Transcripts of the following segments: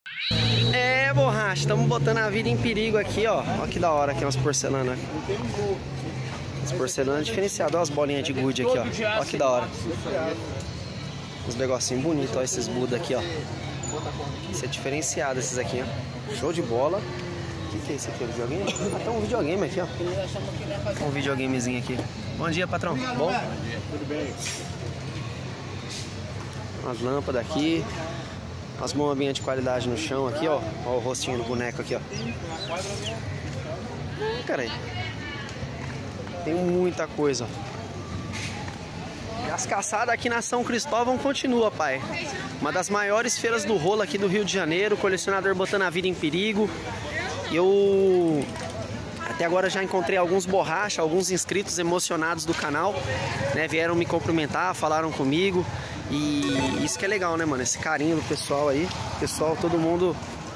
É, borracha, estamos botando a vida em perigo aqui, ó. Olha que da hora aqui, umas porcelanas. As porcelanas diferenciadas, olha as bolinhas de gude aqui, ó. Olha que da hora. Uns negocinhos bonitos, ó, esses Buda aqui, ó. Esse é diferenciado, esses aqui, ó. Show de bola. O que é esse aqui? Videogame? Ah, tem um videogame aqui, ó. Um videogamezinho aqui. Bom dia, patrão. Bom? Tudo bem. Umas lâmpadas aqui. Umas bombinhas de qualidade no chão aqui, ó. Olha o rostinho do boneco aqui, ó. Cara aí. Tem muita coisa. E as caçadas aqui na São Cristóvão continua, pai. Uma das maiores feiras do rolo aqui do Rio de Janeiro. Colecionador botando a vida em perigo. Eu até agora já encontrei alguns borracha, alguns inscritos emocionados do canal, né? Vieram me cumprimentar, falaram comigo. E isso que é legal, né, mano? Esse carinho do pessoal aí. Pessoal, todo mundo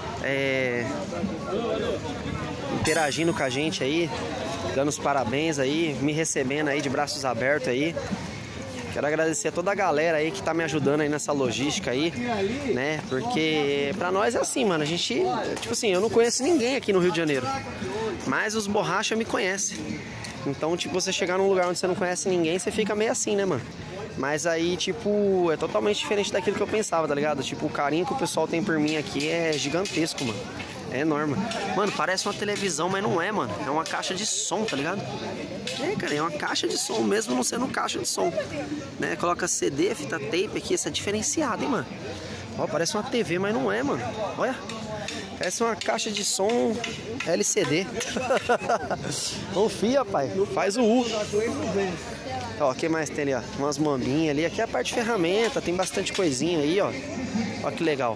interagindo com a gente aí, dando os parabéns aí, me recebendo aí de braços abertos aí. Quero agradecer a toda a galera aí que tá me ajudando aí nessa logística aí, né? Porque pra nós é assim, mano, a gente, tipo assim, eu não conheço ninguém aqui no Rio de Janeiro, mas os borracha me conhecem. Então, tipo, você chegar num lugar onde você não conhece ninguém, você fica meio assim, né, mano? Mas aí, tipo, é totalmente diferente daquilo que eu pensava, tá ligado? Tipo, o carinho que o pessoal tem por mim aqui é gigantesco, mano. É enorme. Mano, parece uma televisão, mas não é, mano. É uma caixa de som, tá ligado? É, cara, é uma caixa de som, mesmo não sendo caixa de som, né? Coloca CD, fita tape aqui, isso é diferenciado, hein, mano? Ó, parece uma TV, mas não é, mano. Olha. Parece uma caixa de som LCD. Confia, pai. Faz o U. Ó, o que mais tem ali, ó? Umas mambinhas ali. Aqui é a parte de ferramenta, tem bastante coisinha aí, ó. Ó que legal.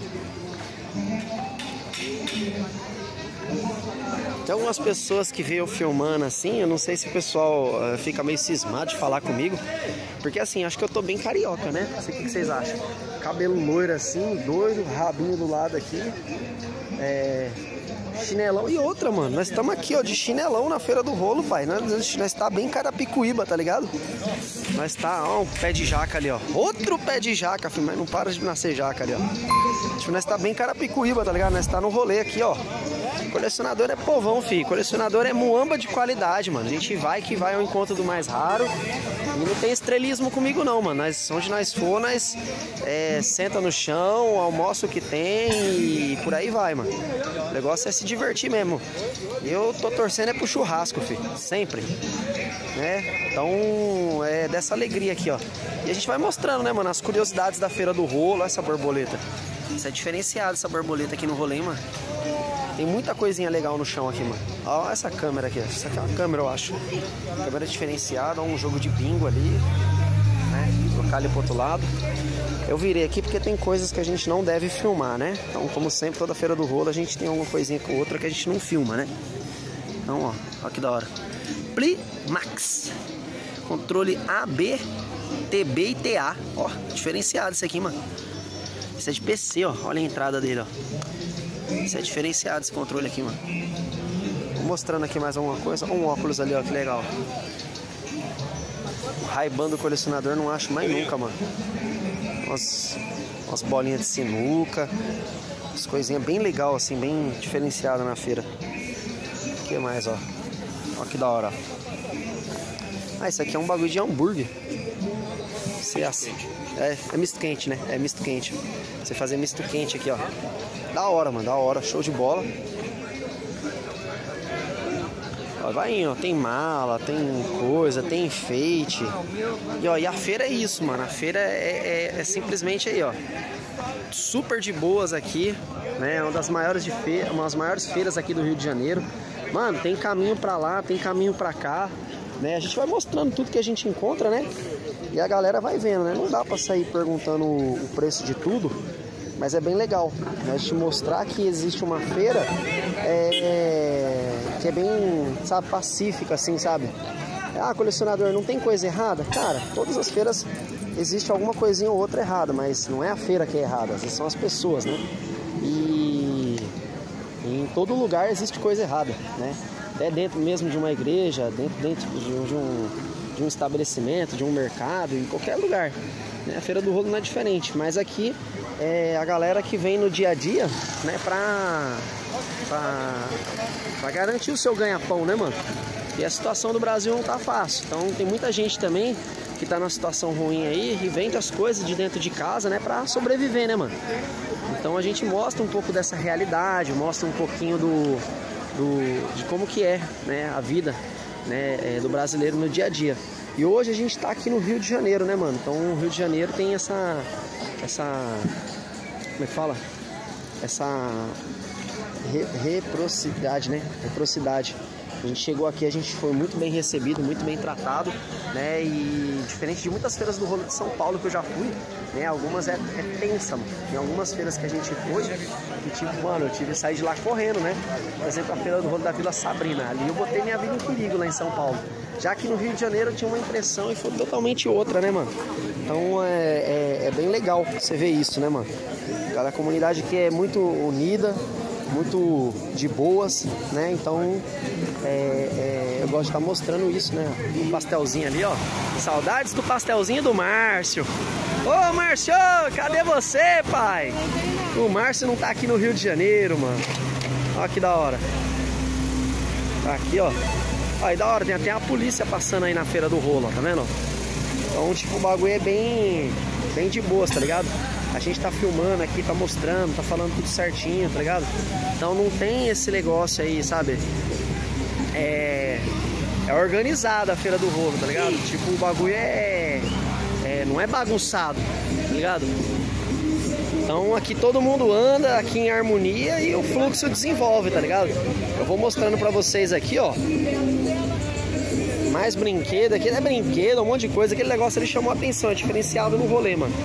Tem algumas pessoas que veio filmando assim, eu não sei se o pessoal fica meio cismado de falar comigo, porque assim, acho que eu tô bem carioca, né? Não sei o que vocês acham. Cabelo loiro assim, doido, rabinho do lado aqui, chinelão e outra, mano. Nós estamos aqui, ó, de chinelão na Feira do Rolo, pai. Nós tá bem Carapicuíba, tá ligado? Nós tá, ó, um pé de jaca ali, ó. Outro pé de jaca, filho, mas não para de nascer jaca ali, ó. Tipo, nós tá bem Carapicuíba, tá ligado? Nós tá no rolê aqui, ó. Colecionador é povão, filho. Colecionador é muamba de qualidade, mano. A gente vai ao encontro do mais raro. E não tem estrelismo comigo, não, mano. Onde nós for, nós senta no chão, almoça o que tem e por aí vai, mano. O negócio é se divertir mesmo. Eu tô torcendo pro churrasco, filho. Sempre. Né? Então, é dessa alegria aqui, ó. E a gente vai mostrando, né, mano, as curiosidades da Feira do Rolo. Olha essa borboleta. Isso é diferenciado, essa borboleta aqui no rolê, hein, mano. Tem muita coisinha legal no chão aqui, mano. Ó essa câmera aqui. Essa aqui é uma câmera, eu acho. Câmera diferenciada, um jogo de bingo ali, né? Trocar ali pro outro lado. Eu virei aqui porque tem coisas que a gente não deve filmar, né? Então, como sempre, toda Feira do Rolo a gente tem alguma coisinha com outra que a gente não filma, né? Então, ó que da hora. Plimax. Controle AB, TB e TA. Ó, diferenciado isso aqui, mano. Isso é de PC, ó. Olha a entrada dele, ó. Isso é diferenciado, esse controle aqui, mano. Vou mostrando aqui mais alguma coisa. Um óculos ali, ó, que legal. O Ray-Ban do colecionador não acho mais nunca, mano. Umas bolinhas de sinuca. Umas coisinhas bem legal, assim, bem diferenciada na feira. O que mais, ó? Ó que da hora, ó. Ah, isso aqui é um bagulho de hambúrguer. É misto quente, né? É misto quente. Você fazer misto quente aqui, ó. Da hora, mano, da hora. Show de bola. Ó, vai indo, ó. Tem mala, tem coisa, tem enfeite. E, ó, e a feira é isso, mano. A feira é simplesmente aí, ó. Super de boas aqui, né? Uma das maiores feiras aqui do Rio de Janeiro. Mano, tem caminho pra lá, tem caminho pra cá, né? A gente vai mostrando tudo que a gente encontra, né? E a galera vai vendo, né? Não dá pra sair perguntando o preço de tudo, mas é bem legal, né? A gente mostrar que existe uma feira que é bem, sabe, pacífica, assim, sabe? Ah, colecionador, não tem coisa errada? Cara, todas as feiras existe alguma coisinha ou outra errada, mas não é a feira que é errada, essas são as pessoas, né? E em todo lugar existe coisa errada, né? Até dentro mesmo de uma igreja, dentro de um estabelecimento, de um mercado, em qualquer lugar, né? A Feira do Rolo não é diferente, mas aqui é a galera que vem no dia a dia, né, pra garantir o seu ganha-pão, né, mano? E a situação do Brasil não tá fácil. Então tem muita gente também que tá numa situação ruim aí e vende as coisas de dentro de casa, né, pra sobreviver, né, mano? Então a gente mostra um pouco dessa realidade, mostra um pouquinho de como que é, né, a vida, né, do brasileiro no dia a dia. E hoje a gente tá aqui no Rio de Janeiro, né, mano? Então o Rio de Janeiro tem essa como é que fala? Essa reciprocidade, né? Reciprocidade. A gente chegou aqui, a gente foi muito bem recebido, muito bem tratado, né? E diferente de muitas feiras do rolo de São Paulo que eu já fui, né? Algumas é tensa, mano. Tem algumas feiras que a gente foi, que tipo, mano, eu tive que sair de lá correndo, né? Por exemplo, a feira do rolo da Vila Sabrina. Ali eu botei minha vida em perigo lá em São Paulo. Já que no Rio de Janeiro eu tinha uma impressão e foi totalmente outra, né, mano? Então é bem legal você ver isso, né, mano? Cada comunidade que é muito unida, muito de boas, né? Então eu gosto de estar mostrando isso, né? Um pastelzinho ali, ó. Saudades do pastelzinho do Márcio. Ô, Márcio, cadê você, pai? O Márcio não tá aqui no Rio de Janeiro, mano. Olha que da hora. Tá aqui, ó. Aí da hora, tem até a polícia passando aí na feira do rolo, ó, tá vendo? Então, tipo, o bagulho é bem de boas, tá ligado? A gente tá filmando aqui, tá mostrando, tá falando tudo certinho, tá ligado? Então não tem esse negócio aí, sabe? É organizada a feira do rolo, tá ligado? Tipo, o bagulho não é bagunçado, tá ligado? Então aqui todo mundo anda aqui em harmonia e o fluxo desenvolve, tá ligado? Eu vou mostrando pra vocês aqui, ó. Mais brinquedo, aqui é brinquedo, um monte de coisa. Aquele negócio ali chamou a atenção, é diferenciado no rolê, mano.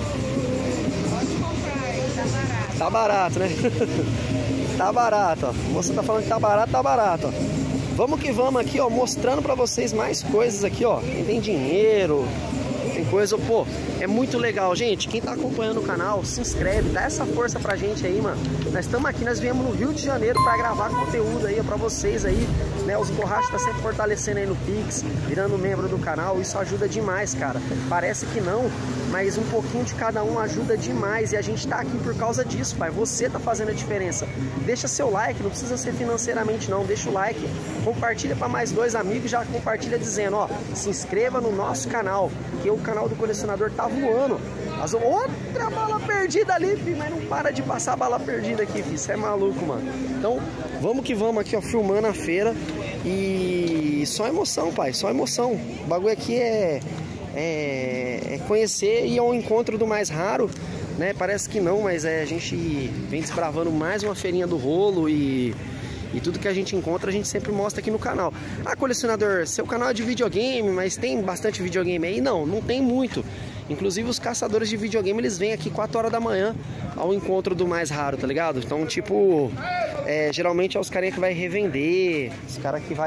Tá barato, né? Tá barato, ó. A moça tá falando que tá barato, ó. Vamos que vamos aqui, ó, mostrando pra vocês mais coisas aqui, ó. Tem dinheiro, tem coisa, pô, é muito legal, gente. Quem tá acompanhando o canal, se inscreve, dá essa força pra gente aí, mano. Nós estamos aqui, nós viemos no Rio de Janeiro pra gravar conteúdo aí, ó, pra vocês aí, né? Os borrachos tá sempre fortalecendo aí no Pix, virando membro do canal, isso ajuda demais, cara. Parece que não, mas um pouquinho de cada um ajuda demais e a gente tá aqui por causa disso, pai. Você tá fazendo a diferença. Deixa seu like, não precisa ser financeiramente não, deixa o like, compartilha para mais 2 amigos, já compartilha dizendo, ó, se inscreva no nosso canal, que o canal do colecionador tá voando. Outra bala perdida ali, filho, mas não para de passar bala perdida aqui, filho, isso é maluco, mano. Então, vamos que vamos aqui, ó, filmando a feira e só emoção, pai, só emoção. O bagulho aqui é conhecer e ao encontro do mais raro, né? Parece que não, mas a gente vem desbravando mais uma feirinha do rolo e tudo que a gente encontra a gente sempre mostra aqui no canal. Ah, colecionador, seu canal é de videogame, mas tem bastante videogame aí? Não, não tem muito. Inclusive os caçadores de videogame, eles vêm aqui 4 horas da manhã ao encontro do mais raro, tá ligado? Então, tipo, geralmente é os carinha que vai revender, os caras que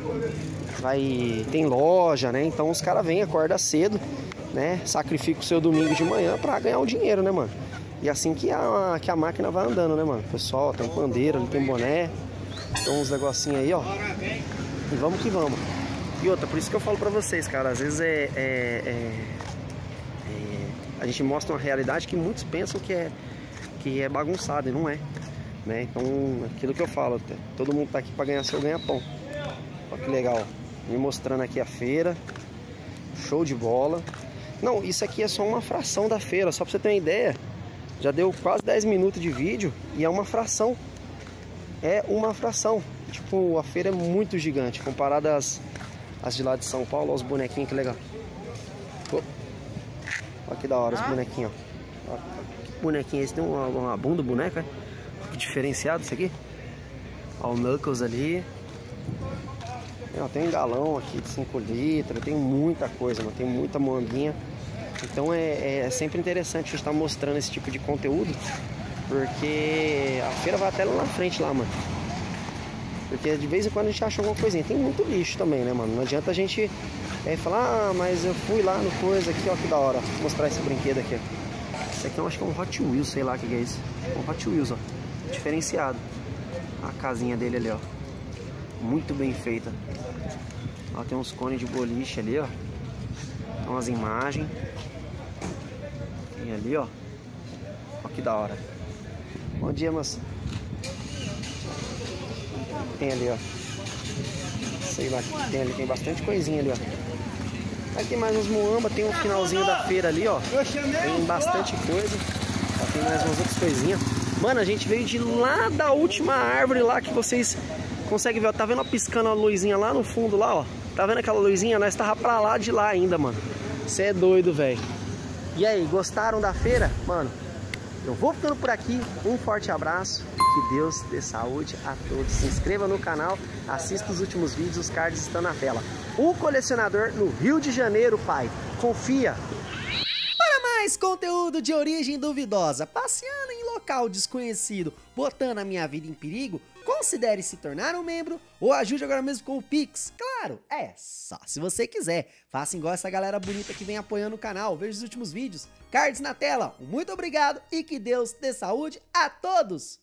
tem loja, né? Então os caras vêm, acorda cedo, né? Sacrifica o seu domingo de manhã pra ganhar o dinheiro, né, mano? E assim que a máquina vai andando, né, mano? Pessoal, tem pandeiro, ali tem boné, tem uns negocinhos aí, ó. E vamos que vamos. E outra, por isso que eu falo pra vocês, cara, às vezes a gente mostra uma realidade que muitos pensam que é bagunçado e não é, né? Então, aquilo que eu falo, todo mundo tá aqui pra ganhar seu ganha-pão. Olha que legal, me mostrando aqui a feira, show de bola. Não, isso aqui é só uma fração da feira, só pra você ter uma ideia. Já deu quase 10 minutos de vídeo e é uma fração. É uma fração. Tipo, a feira é muito gigante comparada às de lá de São Paulo. Olha os bonequinhos, que legal. Olha que da hora os bonequinhos, ó. Que bonequinho esse? Tem uma bunda do boneco, é? Que diferenciado isso aqui. Olha o Knuckles ali. Tem um galão aqui de 5 litros. Tem muita coisa, mano. Tem muita manguinha. Então é sempre interessante a gente estar mostrando esse tipo de conteúdo, porque a feira vai até lá na frente lá, mano. Porque de vez em quando a gente acha alguma coisinha. Tem muito lixo também, né, mano? Não adianta a gente falar, mas eu fui lá no coisa aqui, ó, que da hora. Vou mostrar esse brinquedo aqui, ó. Esse aqui eu acho que é um Hot Wheels, sei lá o que é isso. Um Hot Wheels, ó. Diferenciado. A casinha dele ali, ó. Muito bem feita. Ó, tem uns cones de boliche ali, ó. Tem umas imagens. Tem ali, ó. Olha que da hora. Bom dia, moça. Tem ali, ó. Sei lá o que tem ali. Tem bastante coisinha ali, ó. Aqui mais uns muamba. Tem um finalzinho da feira ali, ó. Tem bastante coisa. Ó, tem mais umas outras coisinhas. Mano, a gente veio de lá da última árvore lá que vocês conseguem ver. Ó, tá vendo piscando a luzinha lá no fundo lá, ó? Tá vendo aquela luzinha? Nós tava pra lá de lá ainda, mano. Você é doido, velho. E aí, gostaram da feira? Mano, eu vou ficando por aqui. Um forte abraço. Que Deus dê saúde a todos. Se inscreva no canal, assista os últimos vídeos, os cards estão na tela. O colecionador no Rio de Janeiro, pai. Confia. Para mais conteúdo de origem duvidosa, passeando em local desconhecido, botando a minha vida em perigo, considere se tornar um membro ou ajude agora mesmo com o Pix. Claro, é só se você quiser. Faça igual essa galera bonita que vem apoiando o canal. Veja os últimos vídeos, cards na tela. Muito obrigado e que Deus dê saúde a todos!